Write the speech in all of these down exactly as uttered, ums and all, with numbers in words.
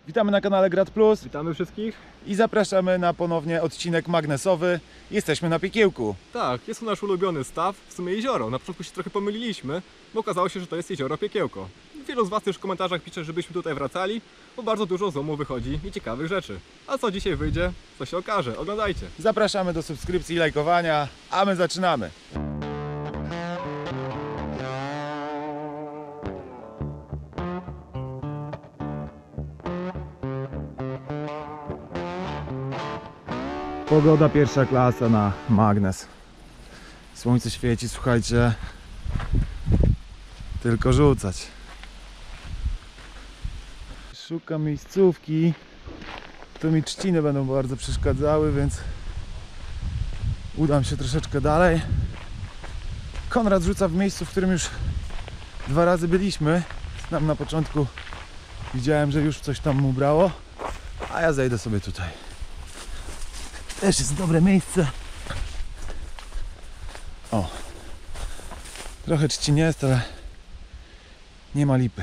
Witamy na kanale Grad Plus. Witamy wszystkich. I zapraszamy na ponownie odcinek magnesowy. Jesteśmy na Piekiełku. Tak, jest to nasz ulubiony staw, w sumie jezioro. Na początku się trochę pomyliliśmy, bo okazało się, że to jest jezioro Piekiełko. Wielu z Was też w komentarzach pisze, żebyśmy tutaj wracali, bo bardzo dużo zoomu wychodzi i ciekawych rzeczy. A co dzisiaj wyjdzie, to się okaże. Oglądajcie. Zapraszamy do subskrypcji i lajkowania, a my zaczynamy. Pogoda pierwsza klasa na magnes. Słońce świeci, słuchajcie. Tylko rzucać. Szukam miejscówki. Tu mi trzciny będą bardzo przeszkadzały, więc udam się troszeczkę dalej. Konrad rzuca w miejscu, w którym już dwa razy byliśmy. Tam na początku widziałem, że już coś tam mu brało, a ja zejdę sobie tutaj. Też jest dobre miejsce. O, trochę trzcin jest, ale nie ma lipy.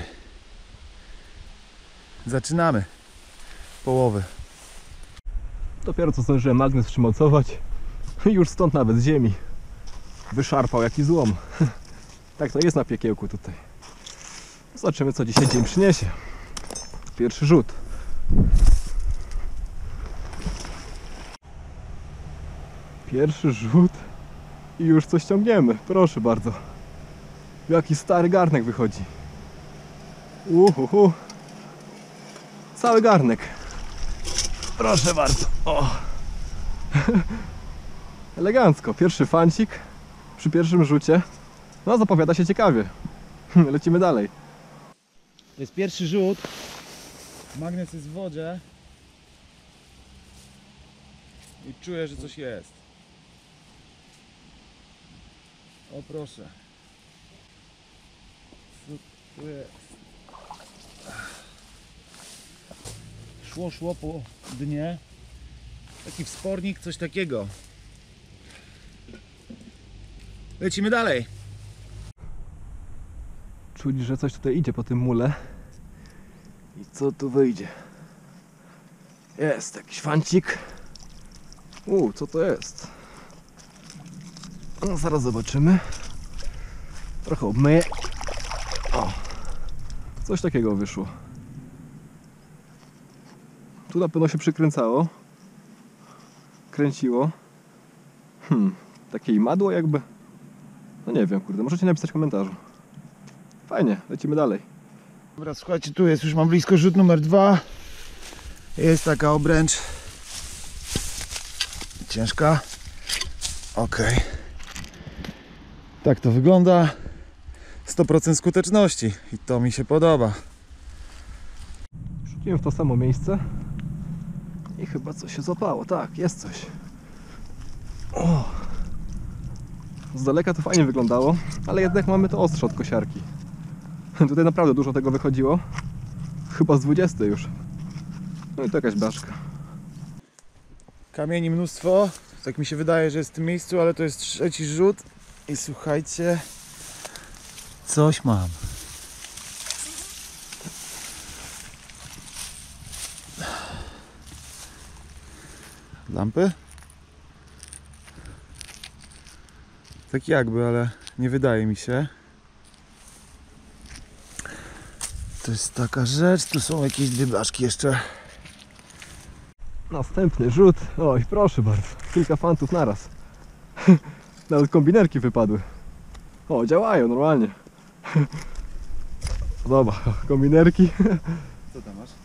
Zaczynamy połowy. Dopiero co zdążyłem magnes przymocować i już stąd nawet z ziemi wyszarpał jaki złom. Tak to jest na Piekiełku tutaj. Zobaczymy, co dzisiaj dzień przyniesie. Pierwszy rzut. Pierwszy rzut i już coś ciągniemy. Proszę bardzo. Jaki stary garnek wychodzi. Uhuhu. Cały garnek. Proszę bardzo. O. Elegancko. Pierwszy fancik przy pierwszym rzucie. No, zapowiada się ciekawie. Lecimy dalej. To jest pierwszy rzut. Magnes jest w wodzie. I czuję, że coś jest. O proszę. Co tu jest? Szło, szło po dnie. Taki wspornik, coś takiego. Lecimy dalej. Czuć, że coś tutaj idzie po tym mule. I co tu wyjdzie? Jest jakiś fancik. U, co to jest? No, zaraz zobaczymy. Trochę obmyję. O, coś takiego wyszło. Tu na pewno się przykręcało. Kręciło. Hmm, takie imadło jakby. No nie wiem, kurde, możecie napisać w komentarzu. Fajnie, lecimy dalej. Dobra, słuchajcie, tu jest, już mam blisko rzut numer dwa. Jest taka obręcz. Ciężka. Ok. Tak to wygląda. sto procent skuteczności i to mi się podoba. Rzuciłem w to samo miejsce i chyba coś się złapało. Tak, jest coś. O! Z daleka to fajnie wyglądało, ale jednak mamy to ostrze od kosiarki. Tutaj naprawdę dużo tego wychodziło. Chyba z dwudziestej już. No i to jakaś blaszka. Kamieni mnóstwo. Tak mi się wydaje, że jest w tym miejscu, ale to jest trzeci rzut. I słuchajcie, coś mam. Lampy? Tak jakby, ale nie wydaje mi się. To jest taka rzecz, tu są jakieś dwie blaszki jeszcze. Następny rzut. Oj, proszę bardzo. Kilka fantów naraz. Nawet kombinerki wypadły. O, działają normalnie. Zobacz, kombinerki. Co tam masz?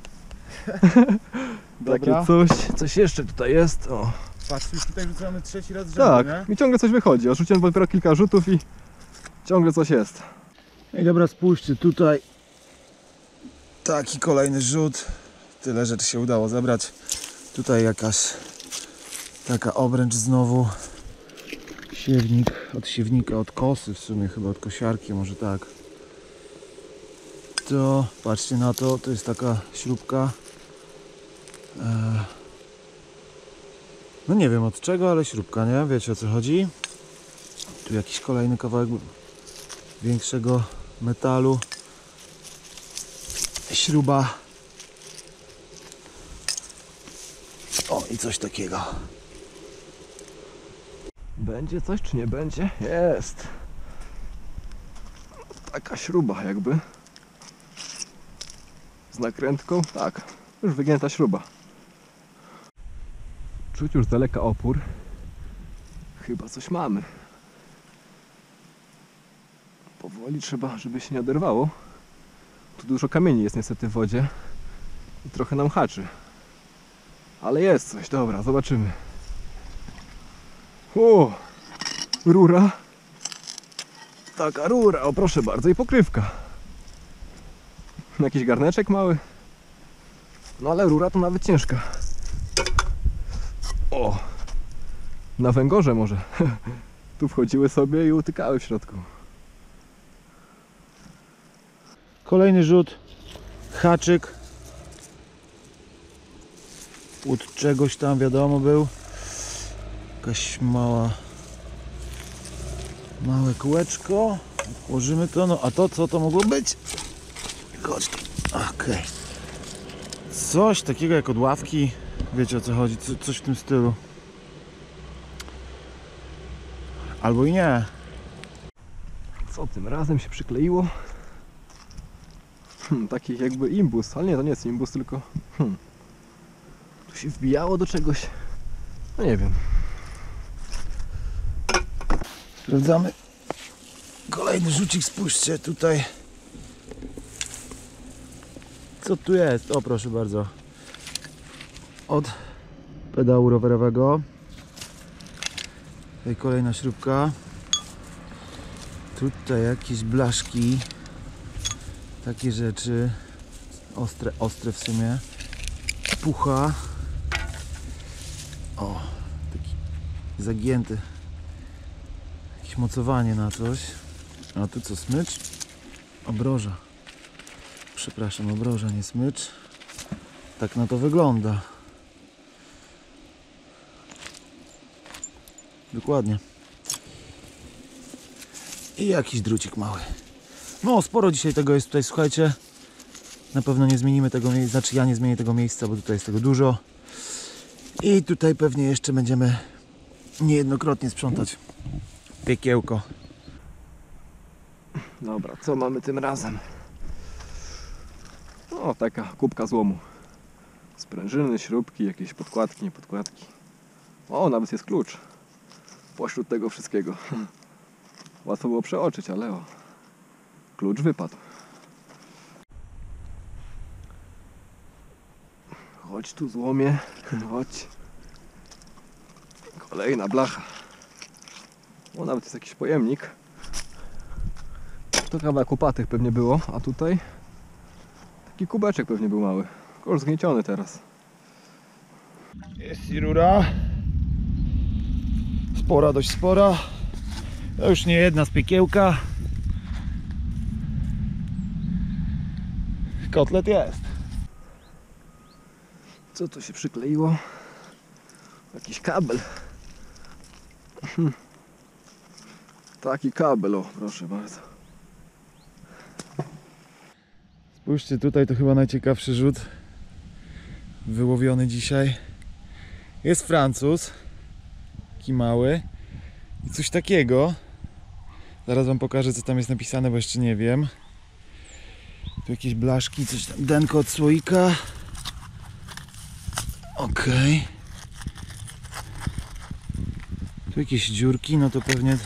Takie Dobra. coś. Coś jeszcze tutaj jest. O. Patrz, już tutaj rzucamy trzeci raz rzędu, Tak, nie? mi ciągle coś wychodzi. Ja rzuciłem dopiero kilka rzutów i ciągle coś jest. I dobra, spójrzcie, tutaj taki kolejny rzut. Tyle rzeczy się udało zebrać. Tutaj jakaś taka obręcz znowu. Siewnik, od siewnika, od kosy w sumie, chyba od kosiarki, może tak. To, patrzcie na to, to jest taka śrubka. No nie wiem od czego, ale śrubka, nie? Wiecie, o co chodzi? Tu jakiś kolejny kawałek większego metalu. Śruba O, i coś takiego. Będzie coś czy nie będzie? Jest. Taka śruba jakby. Z nakrętką? Tak. Już wygięta śruba. Czuć już z daleka opór. Chyba coś mamy. Powoli trzeba, żeby się nie oderwało. Tu dużo kamieni jest niestety w wodzie. I trochę nam haczy. Ale jest coś, dobra, zobaczymy. O! Rura. Taka rura, o proszę bardzo, i pokrywka. Jakiś garneczek mały. No ale rura to nawet ciężka. O! Na węgorze może. Tu wchodziły sobie i utykały w środku. Kolejny rzut. Haczyk. Od czegoś tam wiadomo był. Jakaś mała małe kółeczko. Włożymy to, no a to co to mogło być? Chodź tu. Okej. Coś takiego jak od ławki. Wiecie o co chodzi, co, coś w tym stylu. Albo i nie. Co tym razem się przykleiło? Hmm, taki jakby imbus, ale nie, to nie jest imbus, tylko hmm, tu się wbijało do czegoś. No nie wiem. Sprawdzamy. Kolejny rzucik, spójrzcie tutaj. Co tu jest? O, proszę bardzo. Od pedału rowerowego. Tutaj kolejna śrubka. Tutaj jakieś blaszki. Takie rzeczy. Ostre, ostre w sumie. Pucha. O, taki zagięty. Jakieś mocowanie na coś. A tu co, smycz? Obroża. Przepraszam, obroża, nie smycz. Tak na to wygląda. Dokładnie. I jakiś drucik mały. No, sporo dzisiaj tego jest tutaj, słuchajcie. Na pewno nie zmienimy tego miejsca, znaczy ja nie zmienię tego miejsca, bo tutaj jest tego dużo. I tutaj pewnie jeszcze będziemy niejednokrotnie sprzątać piekiełko. Dobra, co mamy tym razem? O, taka kubka złomu. Sprężyny, śrubki, jakieś podkładki, nie podkładki. O, nawet jest klucz. Pośród tego wszystkiego. Łatwo było przeoczyć, ale o. Klucz wypadł. Chodź tu, złomie. Chodź. Kolejna blacha. O, nawet jest jakiś pojemnik. To kawałek łopatych pewnie było, a tutaj taki kubeczek pewnie był mały. Tylko już zgnieciony teraz. Jest i rura. Spora, dość spora. To już nie jedna z piekiełka. Kotlet jest. Co tu się przykleiło? Jakiś kabel. Hm. Taki kabel, o, proszę bardzo. Spójrzcie, tutaj to chyba najciekawszy rzut wyłowiony dzisiaj. Jest Francuz, taki mały i coś takiego. Zaraz wam pokażę, co tam jest napisane, bo jeszcze nie wiem. Tu jakieś blaszki, coś tam, denko od słoika. Okej. Okay. Tu jakieś dziurki, no to pewnie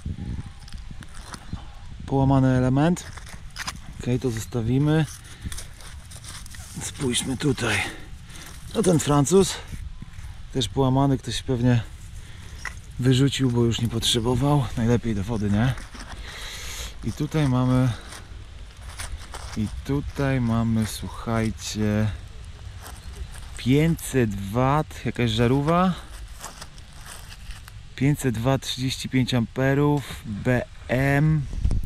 połamany element. Okej, okay, to zostawimy. Spójrzmy tutaj. No ten Francuz też połamany, ktoś pewnie wyrzucił, bo już nie potrzebował. Najlepiej do wody, nie? I tutaj mamy i tutaj mamy, słuchajcie, pięćset watów, jakaś żarówka, pięćset watów, trzydzieści pięć amperów, B M.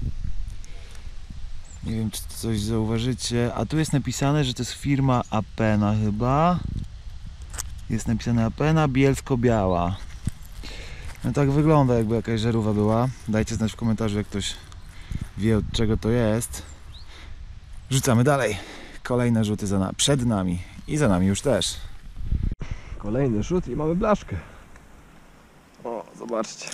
Nie wiem, czy coś zauważycie. A tu jest napisane, że to jest firma Apena chyba. Jest napisane Apena bielsko-biała. No tak wygląda, jakby jakaś żarówka była. Dajcie znać w komentarzu, jak ktoś wie, od czego to jest. Rzucamy dalej. Kolejne rzuty za na przed nami i za nami już też. Kolejny rzut i mamy blaszkę. O, zobaczcie.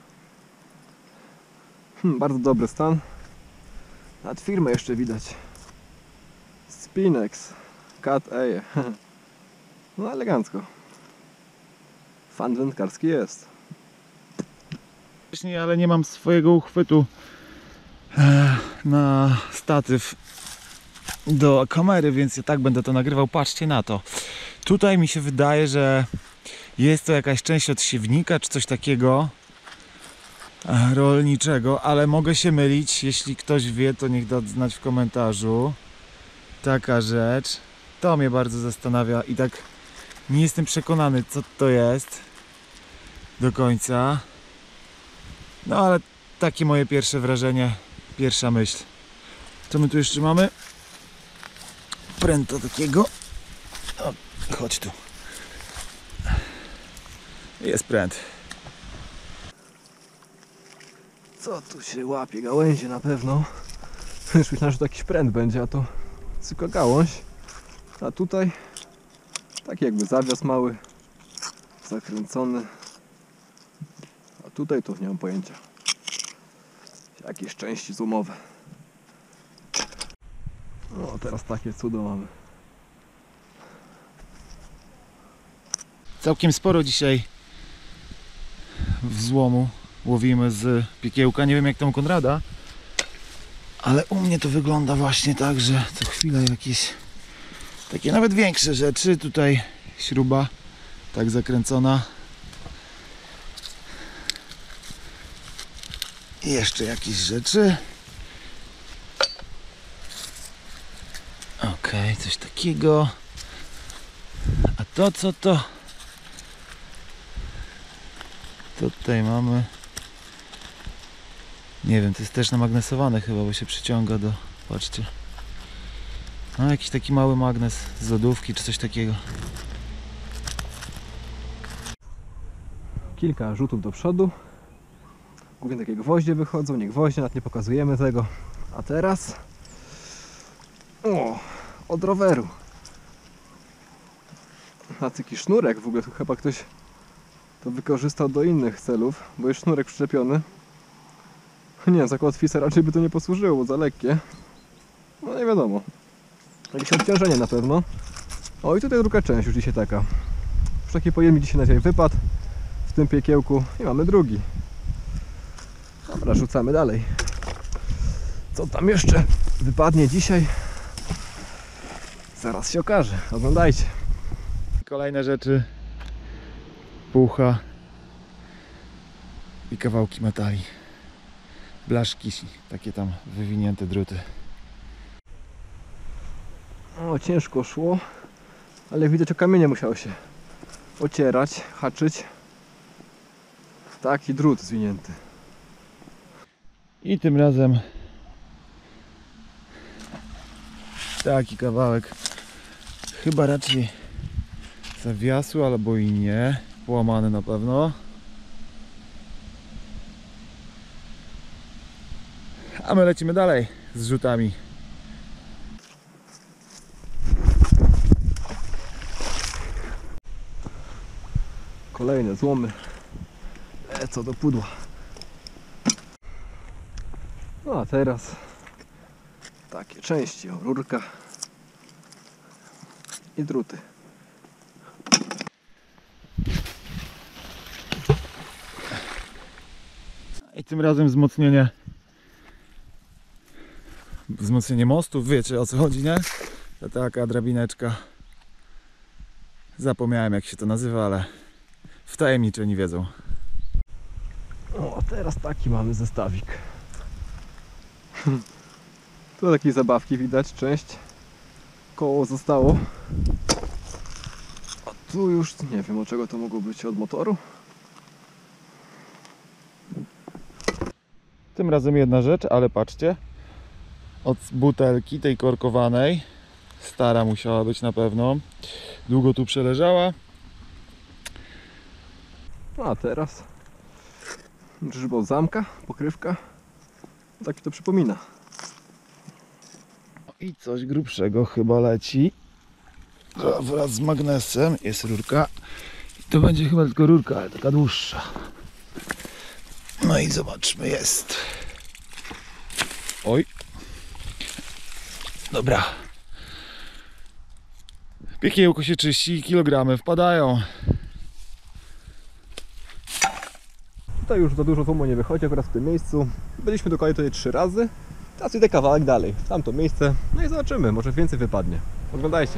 Hmm, bardzo dobry stan. Nad firmę jeszcze widać. Spinex Cat A. No elegancko. Fan wędkarski jest. Wcześniej, ale nie mam swojego uchwytu e, na statyw do kamery, więc ja tak będę to nagrywał. Patrzcie na to. Tutaj mi się wydaje, że jest to jakaś część od siewnika, czy coś takiego e, rolniczego, ale mogę się mylić. Jeśli ktoś wie, to niech da znać w komentarzu. Taka rzecz. To mnie bardzo zastanawia i tak nie jestem przekonany, co to jest do końca. No ale takie moje pierwsze wrażenie, pierwsza myśl. Co my tu jeszcze mamy? Pręta takiego. O, chodź tu. Jest pręt. Co tu się łapie? Gałęzie na pewno. Już myślałem, że to jakiś pręt będzie, a to tylko gałąź. A tutaj taki jakby zawias mały, zakręcony. A tutaj to nie mam pojęcia. Jakieś części złomowe. No teraz takie cudo mamy. Całkiem sporo dzisiaj w złomu łowimy z piekiełka. Nie wiem jak tam u Konrada, ale u mnie to wygląda właśnie tak, że co chwilę jakieś takie nawet większe rzeczy. Tutaj śruba tak zakręcona. I jeszcze jakieś rzeczy. Ok, coś takiego. A to co to? Tutaj mamy. Nie wiem, to jest też namagnesowane chyba, bo się przyciąga do. Patrzcie. No, jakiś taki mały magnes z lodówki czy coś takiego. Kilka rzutów do przodu. Głównie takie gwoździe wychodzą, nie gwoździe, nawet nie pokazujemy tego. A teraz o, od roweru. A taki sznurek, w ogóle tu chyba ktoś to wykorzystał do innych celów, bo jest sznurek przyczepiony. Nie wiem, za kotwicę raczej by to nie posłużyło, bo za lekkie. No nie wiadomo. Jakieś obciążenie na pewno. O i tutaj druga część już dzisiaj taka. Już taki pojemnik dzisiaj na dzisiaj wypadł w tym piekiełku i mamy drugi. Dobra, rzucamy dalej. Co tam jeszcze wypadnie dzisiaj? Zaraz się okaże. Oglądajcie. Kolejne rzeczy. Pucha i kawałki metali. Blaszki, takie tam wywinięte druty. O, ciężko szło, ale widać o kamienie musiało się ocierać, haczyć. Taki drut zwinięty. I tym razem taki kawałek, chyba raczej zawiasły albo i nie, połamany na pewno. A my lecimy dalej z rzutami. Kolejne złomy lecą do pudła. No a teraz takie części, o, rurka i druty. I tym razem wzmocnienie wzmocnienie mostów, wiecie o co chodzi, nie? To taka drabineczka. Zapomniałem jak się to nazywa, ale wtajemniczeni wiedzą. O, a teraz taki mamy zestawik. Tu takiej zabawki widać, część. Koło zostało. A tu już nie wiem od czego to mogło być, od motoru. Tym razem jedna rzecz, ale patrzcie. Od butelki tej korkowanej. Stara musiała być na pewno. Długo tu przeleżała. No a teraz czyżby od zamka, pokrywka. Tak mi to przypomina. I coś grubszego chyba leci. wraz z magnesem jest rurka. I to będzie chyba tylko rurka, ale taka dłuższa. No i zobaczmy, jest. Oj. Dobra. Piekiełko się czyści, kilogramy wpadają. Tutaj już za dużo złomu nie wychodzi akurat w tym miejscu. Byliśmy dokładnie tutaj trzy razy. Teraz idę kawałek dalej, w tamto miejsce. No i zobaczymy, może więcej wypadnie. Oglądajcie.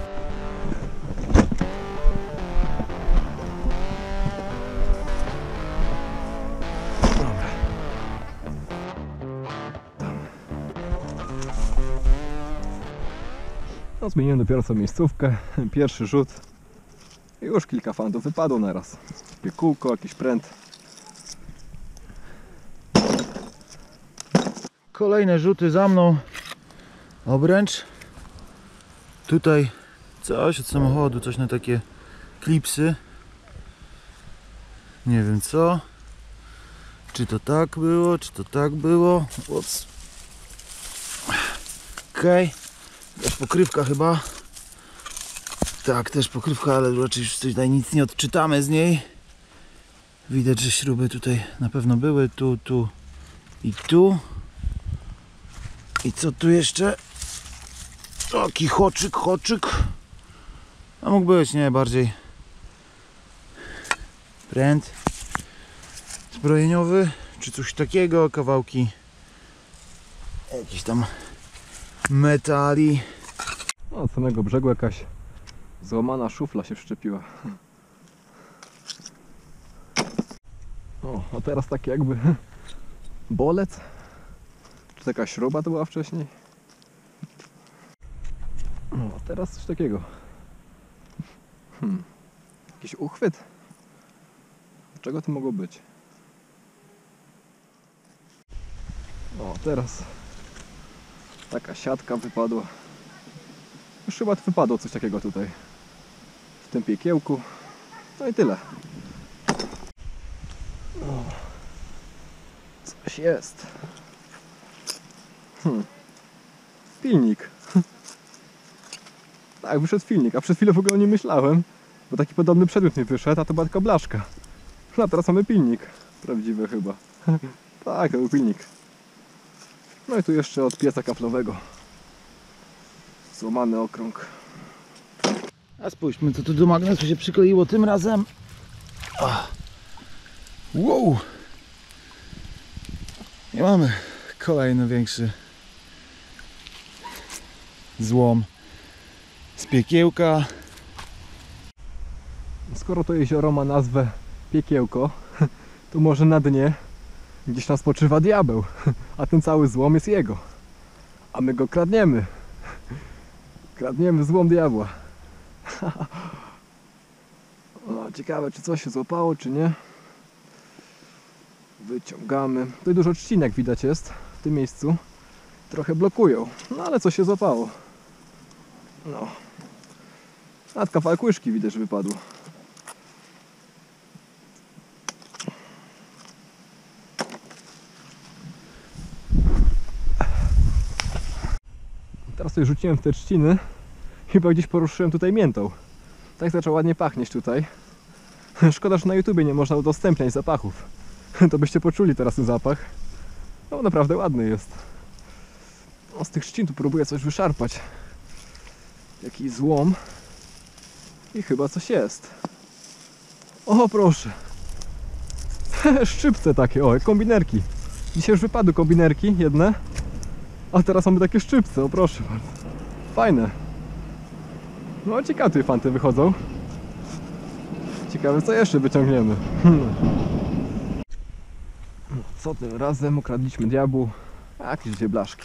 Dobra. Tam. No zmieniłem dopiero co miejscówkę. Pierwszy rzut. I już kilka fantów wypadło naraz. Piekółko, jakiś pręt. Kolejne rzuty za mną. Obręcz. Tutaj coś od samochodu, coś na takie klipsy. Nie wiem co. Czy to tak było, czy to tak było. Ups. Okej. Okay. Też pokrywka chyba. Tak, też pokrywka, ale raczej już tutaj nic nie odczytamy z niej. Widać, że śruby tutaj na pewno były. Tu, tu i tu. I co tu jeszcze? Taki hoczyk, hoczyk. A mógł być, nie, bardziej pręt zbrojeniowy, czy coś takiego, kawałki jakiś tam metali. No, od samego brzegu jakaś złamana szufla się przyczepiła. O, a teraz taki jakby bolec. Czy taka śruba to była wcześniej? No, a teraz coś takiego. Hmm. Jakiś uchwyt? Czego to mogło być? O, teraz taka siatka wypadła. Już chyba wypadło coś takiego tutaj. W tym piekiełku. No i tyle. O, coś jest. Hmm. Filmik. Tak, wyszedł filmik, a przed chwilą w ogóle nie myślałem, bo taki podobny przedmiot mi wyszedł, a to była tylko blaszka. No a teraz mamy pilnik. Prawdziwy chyba. Tak, to był pilnik. No i tu jeszcze od pieca kaflowego. Złamany okrąg. A spójrzmy, co tu do magnesu się przykleiło tym razem. Ach. Wow! I mamy kolejny większy złom z piekiełka. Skoro to jezioro ma nazwę Piekiełko, to może na dnie gdzieś tam spoczywa diabeł, a ten cały złom jest jego. A my go kradniemy. Kradniemy złom diabła. O, ciekawe, czy coś się złapało, czy nie. Wyciągamy. Tutaj dużo trzcinek widać jest w tym miejscu. Trochę blokują, no ale coś się złapało. No. Nawet kawałek łyżki widać, że wypadło. Teraz sobie rzuciłem w te trzciny. Chyba gdzieś poruszyłem tutaj miętą. Tak zaczął ładnie pachnieć tutaj. Szkoda, że na YouTubie nie można udostępniać zapachów. To byście poczuli teraz ten zapach. No naprawdę ładny jest. No, z tych trzcin tu próbuję coś wyszarpać. Jakiś złom. I chyba coś jest. O proszę. Szczypce takie, o, jak kombinerki. Dzisiaj już wypadły kombinerki jedne. A teraz mamy takie szczypce, o proszę bardzo. Fajne. No ciekawe tutaj fanty wychodzą. Ciekawe co jeszcze wyciągniemy. Hmm. No, co tym razem ukradliśmy diabłu? Jakieś dwie blaszki.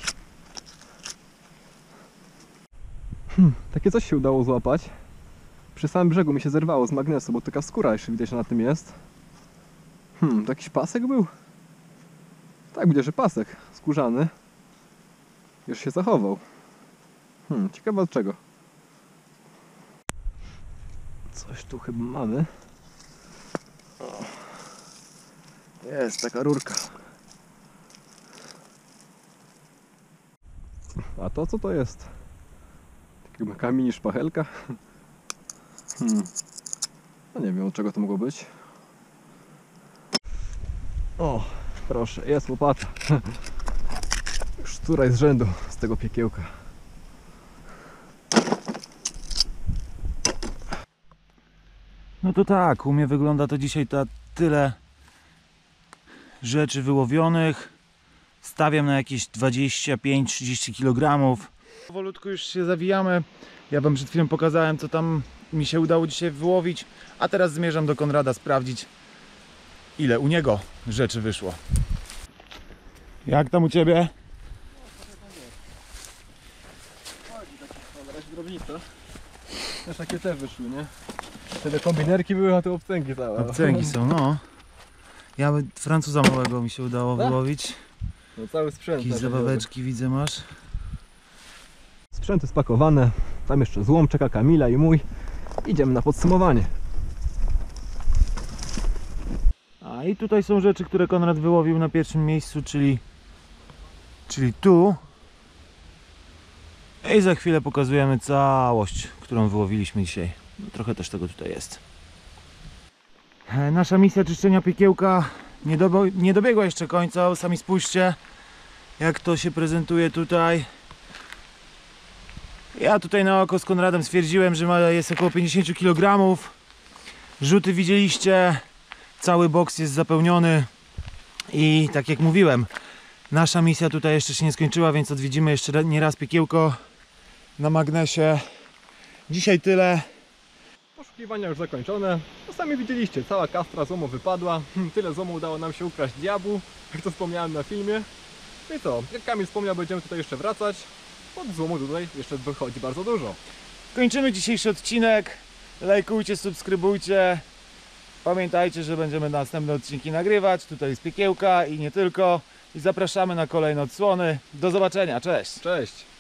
Hmm, takie coś się udało złapać. Przy samym brzegu mi się zerwało z magnesu, bo taka skóra jeszcze widać, że na tym jest. Hmm, to jakiś pasek był? Tak, widać, że pasek skórzany. Już się zachował. Hmm, ciekawe od czego. Coś tu chyba mamy. O. Jest taka rurka. A to co to jest? Jakby kamień i szpachelka. Hmm. No nie wiem, od czego to mogło być. O, proszę, jest łopata. Już któraś z rzędu z tego piekiełka. No to tak, u mnie wygląda to dzisiaj ta tyle rzeczy wyłowionych. Stawiam na jakieś dwadzieścia pięć trzydzieści kilogramów. Powolutku już się zawijamy. Ja wam przed chwilą pokazałem, co tam mi się udało dzisiaj wyłowić. A teraz zmierzam do Konrada sprawdzić, ile u niego rzeczy wyszło. Jak tam u ciebie? Też takie te wyszły, nie? Te kombinerki były, a te obcęgi całe. Obcęgi są, no. Ja Francuza małego mi się udało Tak? wyłowić. No cały sprzęt. Jakieś zabaweczki widzę masz. Sprzęty spakowane. Tam jeszcze złom czeka Kamila i mój. Idziemy na podsumowanie. A i tutaj są rzeczy, które Konrad wyłowił na pierwszym miejscu, czyli czyli tu. I za chwilę pokazujemy całość, którą wyłowiliśmy dzisiaj. No, trochę też tego tutaj jest. E, Nasza misja czyszczenia piekiełka nie, dobo, nie dobiegła jeszcze końca. Sami spójrzcie, jak to się prezentuje tutaj. Ja tutaj na oko z Konradem stwierdziłem, że ma, jest około pięćdziesiąt kilogramów. Rzuty widzieliście. Cały boks jest zapełniony. I tak jak mówiłem, nasza misja tutaj jeszcze się nie skończyła, więc odwiedzimy jeszcze nie raz piekiełko na magnesie. Dzisiaj tyle. Poszukiwania już zakończone. No sami widzieliście, cała kastra złomu wypadła. Tyle złomu udało nam się ukraść diabłu, jak to wspomniałem na filmie. No i co, jak Kamil wspomniał, będziemy tutaj jeszcze wracać. Od złomu tutaj jeszcze wychodzi bardzo dużo. Kończymy dzisiejszy odcinek. Lajkujcie, subskrybujcie. Pamiętajcie, że będziemy następne odcinki nagrywać. Tutaj jest piekiełka i nie tylko. I zapraszamy na kolejne odsłony. Do zobaczenia, cześć! Cześć!